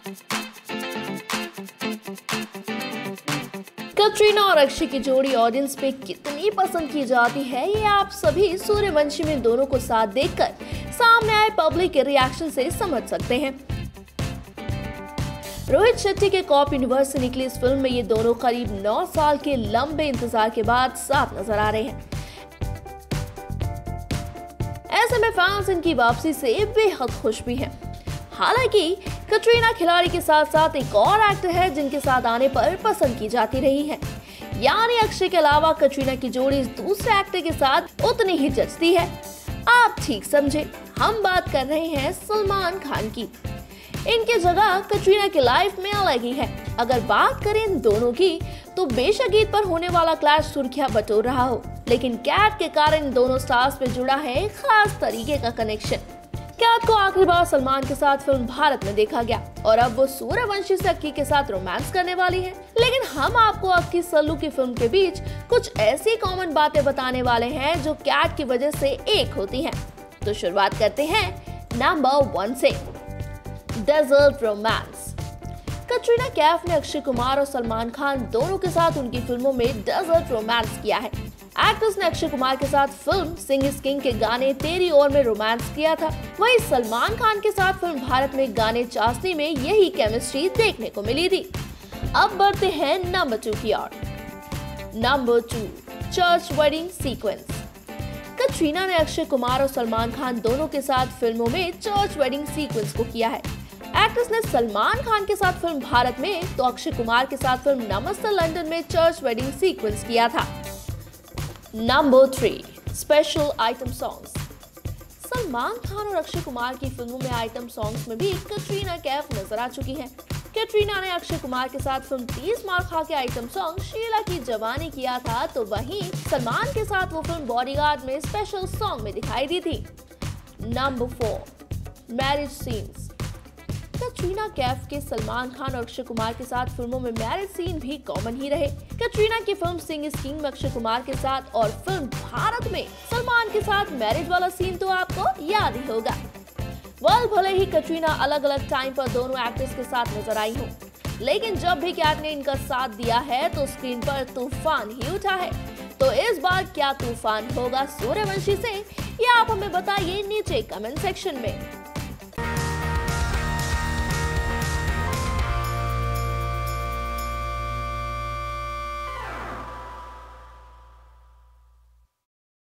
कटरीना और अक्षय की जोड़ी ऑडियंस पे कितनी पसंद की जाती है, ये आप सभी सूर्यवंशी में दोनों को साथ देखकर सामने आए पब्लिक के रिएक्शन से समझ सकते हैं। रोहित शेट्टी के कॉप यूनिवर्स से निकली इस फिल्म में ये दोनों करीब 9 साल के लंबे इंतजार के बाद साथ नजर आ रहे हैं। ऐसे में फैंस इनकी वापसी से बेहद खुश भी हैं। हालांकि कटरीना खिलाड़ी के साथ साथ एक और एक्टर है जिनके साथ आने पर पसंद की जाती रही है, यानी अक्षय के अलावा कटरीना की जोड़ी इस दूसरे एक्टर के साथ उतनी ही जचती है। आप ठीक समझे, हम बात कर रहे हैं सलमान खान की। इनकी जगह कटरीना की लाइफ में अलग ही है। अगर बात करें इन दोनों की तो बेशक ईद पर होने वाला क्लैश सुर्खियां बटोर रहा हो, लेकिन कैट के कारण इन दोनों स्टार्स पे जुड़ा है एक खास तरीके का कनेक्शन। कैट को आखिरी बार सलमान के साथ फिल्म भारत में देखा गया और अब वो सूर्यवंशी से अक्की के साथ रोमांस करने वाली है। लेकिन हम आपको अक्की सल्लू की फिल्म के बीच कुछ ऐसी कॉमन बातें बताने वाले हैं जो कैट की वजह से एक होती हैं। तो शुरुआत करते हैं नंबर 1 से, डेजर्ट रोमांस। कटरीना कैफ ने अक्षय कुमार और सलमान खान दोनों के साथ उनकी फिल्मों में डेजर्ट रोमांस किया है। एक्ट्रेस ने अक्षय कुमार के साथ फिल्म सिंग इज किंग के गाने तेरी ओर में रोमांस किया था। वहीं सलमान खान के साथ फिल्म भारत में गाने चाशनी में यही केमिस्ट्री देखने को मिली थी। अब बढ़ते हैं नंबर 2 की ओर। Number 2, church wedding sequence. Katrina ने अक्षय कुमार और सलमान खान दोनों के साथ फिल्मों में चर्च वेडिंग सीक्वेंस को किया है। एक्ट्रेस ने सलमान खान के साथ फिल्म भारत में तो अक्षय कुमार के साथ फिल्म नमस्ते लंदन में चर्च वेडिंग सीक्वेंस किया था। Number 3, special item songs. Salman Khan और अक्षय कुमार की फिल्मों में आइटम सॉन्ग्स में भी कटरीना कैफ नजर आ चुकी हैं। कटरीना ने अक्षय कुमार के साथ फिल्म 30 मार खा के आइटम सॉन्ग शीला की जवानी किया था, तो वहीं सलमान के साथ वो फिल्म बॉडीगार्ड में स्पेशल सॉन्ग में दिखाई दी थी। Number 4, marriage scenes. Katrina Kaif के सलमान खान और अक्षय कुमार के साथ फिल्मों में मैरिज सीन भी कॉमन ही रहे। कटरीना की फिल्म सिंग इज किंग में अक्षय कुमार के साथ और फिल्म भारत में सलमान के साथ मैरिज वाला सीन तो आपको याद ही होगा। भले ही कटरीना अलग अलग टाइम पर दोनों एक्टर्स के साथ नजर आई हो, लेकिन जब भी कैट ने इनका साथ दिया है तो स्क्रीन पर तूफान ही उठा है। तो इस बार क्या तूफान होगा सूर्यवंशी से, ये आप हमें बताइए नीचे कमेंट सेक्शन में।